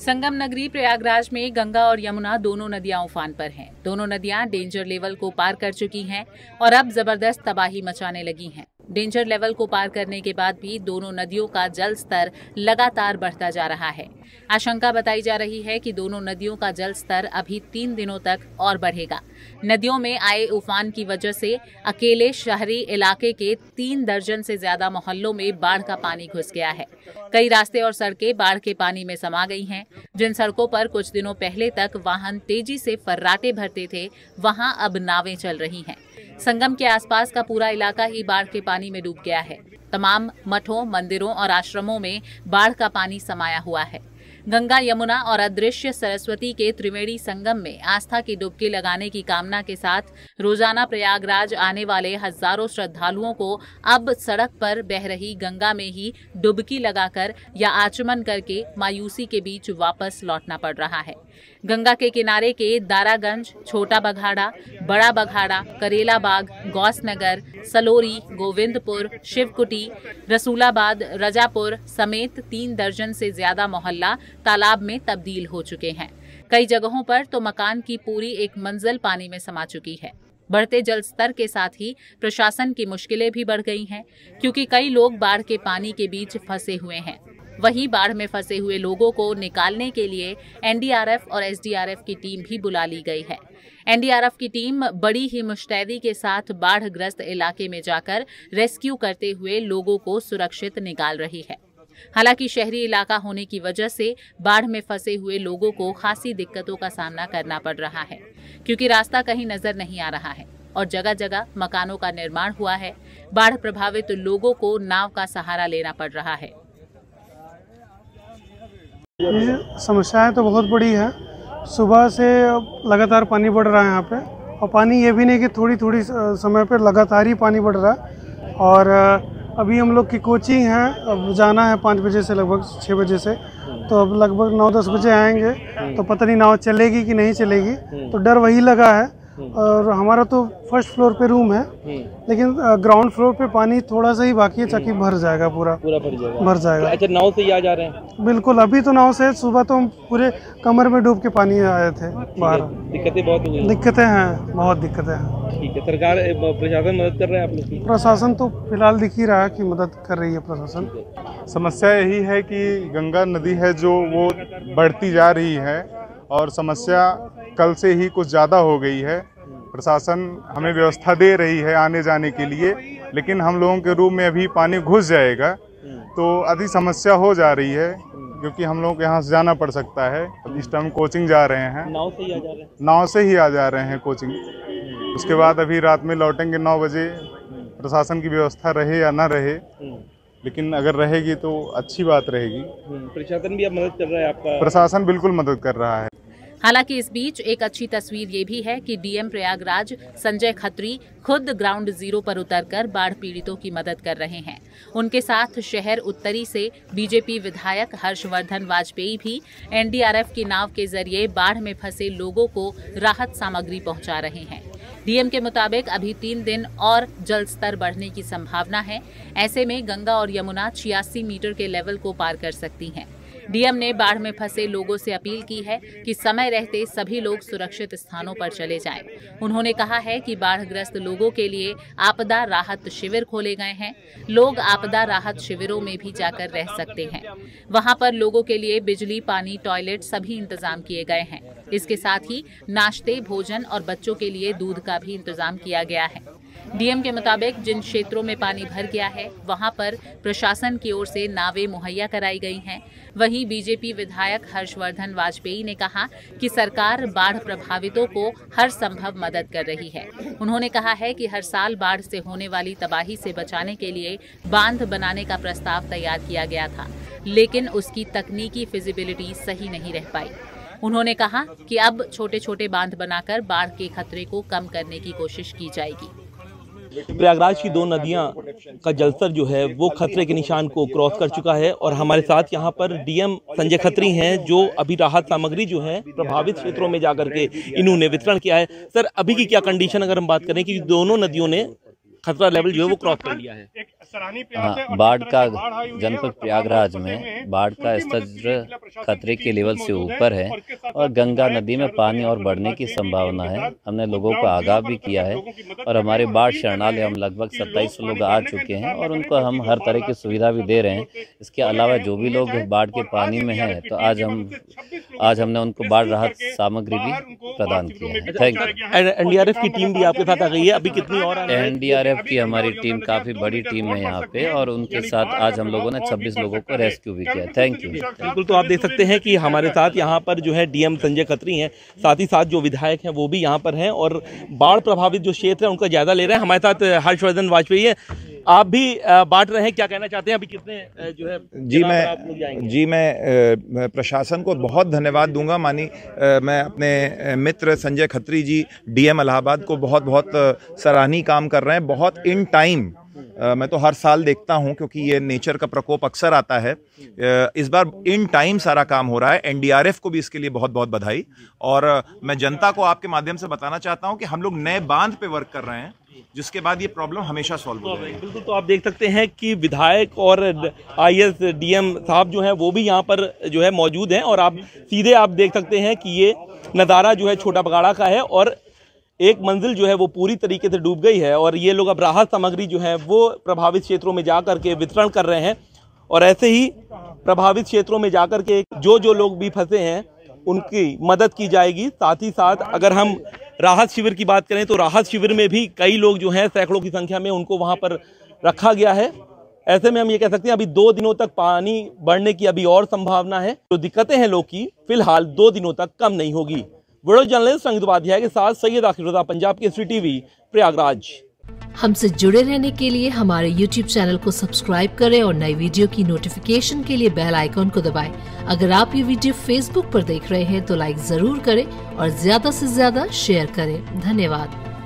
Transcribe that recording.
संगम नगरी प्रयागराज में गंगा और यमुना दोनों नदियां उफान पर हैं। दोनों नदियां डेंजर लेवल को पार कर चुकी हैं और अब जबरदस्त तबाही मचाने लगी हैं। डेंजर लेवल को पार करने के बाद भी दोनों नदियों का जल स्तर लगातार बढ़ता जा रहा है। आशंका बताई जा रही है कि दोनों नदियों का जल स्तर अभी 3 दिनों तक और बढ़ेगा। नदियों में आए उफान की वजह से अकेले शहरी इलाके के 3 दर्जन से ज्यादा मोहल्लों में बाढ़ का पानी घुस गया है। कई रास्ते और सड़कें बाढ़ के पानी में समा गई हैं। जिन सड़कों पर कुछ दिनों पहले तक वाहन तेजी से फर्राटे भरते थे, वहां अब नावें चल रही हैं। संगम के आसपास का पूरा इलाका ही बाढ़ के पानी में डूब गया है। तमाम मठों, मंदिरों और आश्रमों में बाढ़ का पानी समाया हुआ है। गंगा, यमुना और अदृश्य सरस्वती के त्रिवेणी संगम में आस्था की डुबकी लगाने की कामना के साथ रोजाना प्रयागराज आने वाले हजारों श्रद्धालुओं को अब सड़क पर बह रही गंगा में ही डुबकी लगाकर या आचमन करके मायूसी के बीच वापस लौटना पड़ रहा है। गंगा के किनारे के दारागंज, छोटा बघाड़ा, बड़ा बघाड़ा, करेला बाग, गौसनगर, सलोरी, गोविंदपुर, शिवकुटी, रसूलाबाद, रजापुर समेत 3 दर्जन से ज्यादा मोहल्ला तालाब में तब्दील हो चुके हैं। कई जगहों पर तो मकान की पूरी एक मंजिल पानी में समा चुकी है। बढ़ते जल स्तर के साथ ही प्रशासन की मुश्किलें भी बढ़ गई हैं, क्योंकि कई लोग बाढ़ के पानी के बीच फंसे हुए हैं। वहीं बाढ़ में फंसे हुए लोगों को निकालने के लिए एनडीआरएफ और एसडीआरएफ की टीम भी बुला ली गई है। एनडीआरएफ की टीम बड़ी ही मुस्तैदी के साथ बाढ़ग्रस्त इलाके में जाकर रेस्क्यू करते हुए लोगों को सुरक्षित निकाल रही है। हालांकि शहरी इलाका होने की वजह से बाढ़ में फंसे हुए लोगों को खासी दिक्कतों का सामना करना पड़ रहा है, क्योंकि रास्ता कहीं नजर नहीं आ रहा है और जगह जगह मकानों का निर्माण हुआ है। बाढ़ प्रभावित लोगों को नाव का सहारा लेना पड़ रहा है। ये समस्याएं तो बहुत बड़ी है। सुबह से लगातार पानी बढ़ रहा है यहाँ पे, और पानी ये भी नहीं कि थोड़ी थोड़ी समय पे लगातार ही पानी बढ़ रहा है। और अभी हम लोग की कोचिंग है, अब जाना है 5 बजे से लगभग 6 बजे से, तो अब लगभग 9-10 बजे आएंगे। तो पता नहीं नाव चलेगी कि नहीं चलेगी, तो डर वही लगा है। और हमारा तो फर्स्ट फ्लोर पे रूम है, लेकिन ग्राउंड फ्लोर पे पानी थोड़ा सा ही बाकी है, ताकि भर जाएगा, पूरा भर जाएगा। अच्छा, नाव से ही आ जा रहे हैं? बिल्कुल, अभी तो नाव से। सुबह तो हम पूरे कमर में डूब के पानी आए थे बाहर। दिक्कतें बहुत हुई? दिक्कतें हैं, बहुत दिक्कतें हैं। ठीक है, सरकार प्रशासन मदद कर रहा है आप लोग की? प्रशासन तो फिलहाल दिख ही रहा है कि मदद कर रही है प्रशासन। समस्या यही है कि गंगा नदी है जो वो बढ़ती जा रही है, और समस्या कल से ही कुछ ज़्यादा हो गई है। प्रशासन हमें व्यवस्था दे रही है आने जाने के लिए, लेकिन हम लोगों के रूम में अभी पानी घुस जाएगा तो अधिक समस्या हो जा रही है, क्योंकि हम लोगों को यहाँ से जाना पड़ सकता है। इस टाइम कोचिंग जा रहे हैं, नाव से ही आ जा रहे हैं? नाव से ही आ जा रहे हैं कोचिंग। उसके बाद अभी रात में लौटेंगे 9 बजे। प्रशासन की व्यवस्था रहे या ना रहे, लेकिन अगर रहेगी तो अच्छी बात रहेगी। प्रशासन भी अब मदद कर रहा है आपका? प्रशासन बिल्कुल मदद कर रहा है। हालांकि इस बीच एक अच्छी तस्वीर ये भी है कि डीएम प्रयागराज संजय खत्री खुद ग्राउंड जीरो पर उतरकर बाढ़ पीड़ितों की मदद कर रहे हैं। उनके साथ शहर उत्तरी से बीजेपी विधायक हर्षवर्धन वाजपेयी भी एनडीआरएफ की नाव के जरिए बाढ़ में फंसे लोगों को राहत सामग्री पहुंचा रहे हैं। डीएम के मुताबिक अभी 3 दिन और जल स्तर बढ़ने की संभावना है। ऐसे में गंगा और यमुना 86 मीटर के लेवल को पार कर सकती हैं। डीएम ने बाढ़ में फंसे लोगों से अपील की है कि समय रहते सभी लोग सुरक्षित स्थानों पर चले जाएं। उन्होंने कहा है कि बाढ़ग्रस्त लोगों के लिए आपदा राहत शिविर खोले गए हैं। लोग आपदा राहत शिविरों में भी जाकर रह सकते हैं। वहां पर लोगों के लिए बिजली, पानी, टॉयलेट सभी इंतजाम किए गए हैं। इसके साथ ही नाश्ते, भोजन और बच्चों के लिए दूध का भी इंतजाम किया गया है। डीएम के मुताबिक जिन क्षेत्रों में पानी भर गया है, वहां पर प्रशासन की ओर से नावें मुहैया कराई गई हैं। वहीं बीजेपी विधायक हर्षवर्धन वाजपेयी ने कहा कि सरकार बाढ़ प्रभावितों को हर संभव मदद कर रही है। उन्होंने कहा है कि हर साल बाढ़ से होने वाली तबाही से बचाने के लिए बांध बनाने का प्रस्ताव तैयार किया गया था, लेकिन उसकी तकनीकी फिजिबिलिटी सही नहीं रह पाई। उन्होंने कहा कि अब छोटे छोटे बांध बनाकर बाढ़ के खतरे को कम करने की कोशिश की जाएगी। प्रयागराज की 2 नदियां का जलस्तर जो है वो खतरे के निशान को क्रॉस कर चुका है, और हमारे साथ यहाँ पर डीएम संजय खत्री हैं, जो अभी राहत सामग्री जो है प्रभावित क्षेत्रों में जाकर के इन्होंने वितरण किया है। सर, अभी की क्या कंडीशन अगर हम बात करें कि दोनों नदियों ने खतरा लेवल जो है वो क्रॉस कर लिया है? बाढ़ का जनपद प्रयागराज में बाढ़ का स्तर खतरे के लेवल से ऊपर है और गंगा नदी में पानी और बढ़ने की संभावना है। हमने लोगों को आगाह भी किया है और हमारे बाढ़ शरणालय हम लगभग 27 लोग आ चुके हैं और उनको हम हर तरह की सुविधा भी दे रहे हैं। इसके अलावा जो भी लोग बाढ़ के पानी में हैं तो आज हमने उनको बाढ़ राहत सामग्री भी प्रदान की है। Thank you. एनडीआरएफ की टीम भी आपके साथ आ गई है, अभी कितनी और? एनडीआरएफ की हमारी टीम काफी बड़ी टीम है यहाँ पे और उनके साथ आज हम लोगों ने 26 लोगों को रेस्क्यू भी किया। Thank you. बिल्कुल, तो आप देख सकते हैं कि हमारे साथ यहाँ पर जो है डीएम संजय खत्री हैं, साथ ही साथ जो विधायक हैं वो भी यहाँ पर हैं और बाढ़ प्रभावित जो क्षेत्र है उनका जायजा ले रहे हैं। हमारे साथ हर्षवर्धन वाजपेयी है, आप भी बांट रहे हैं, क्या कहना चाहते हैं? अभी कितने जो है जी मैं प्रशासन को बहुत धन्यवाद दूंगा। मैं अपने मित्र संजय खत्री जी डीएम इलाहाबाद को बहुत बहुत सराहनीय काम कर रहे हैं। बहुत इन टाइम मैं तो हर साल देखता हूं क्योंकि ये नेचर का प्रकोप अक्सर आता है। इस बार इन टाइम सारा काम हो रहा है। एनडीआरएफ को भी इसके लिए बहुत बहुत बधाई। और मैं जनता को आपके माध्यम से बताना चाहता हूं कि हम लोग नए बांध पे वर्क कर रहे हैं जिसके बाद ये प्रॉब्लम हमेशा सॉल्व हो जाएगी। बिल्कुल, तो आप देख सकते हैं कि विधायक और आईएएस डीएम साहब जो हैं वो भी यहाँ पर जो है मौजूद हैं और आप सीधे आप देख सकते हैं कि ये नज़ारा जो है छोटा बगाड़ा का है और एक मंजिल जो है वो पूरी तरीके से डूब गई है और ये लोग अब राहत सामग्री जो है वो प्रभावित क्षेत्रों में जा करके वितरण कर रहे हैं और ऐसे ही प्रभावित क्षेत्रों में जाकर के जो लोग भी फंसे हैं उनकी मदद की जाएगी। साथ ही साथ अगर हम राहत शिविर की बात करें तो राहत शिविर में भी कई लोग जो हैं सैकड़ों की संख्या में उनको वहां पर रखा गया है। ऐसे में हम ये कह सकते हैं अभी 2 दिनों तक पानी बढ़ने की अभी और संभावना है। जो दिक्कतें हैं लोग की फिलहाल 2 दिनों तक कम नहीं होगी। वीडियो जर्नलिस्ट संगीत उपाध्याय के साथ सैयद आखिर रज़ा, पंजाब केसरी टीवी, प्रयागराज। हमसे जुड़े रहने के लिए हमारे YouTube चैनल को सब्सक्राइब करें और नई वीडियो की नोटिफिकेशन के लिए बेल आइकॉन को दबाएं। अगर आप ये वीडियो Facebook पर देख रहे हैं तो लाइक जरूर करें और ज्यादा से ज्यादा शेयर करें। धन्यवाद।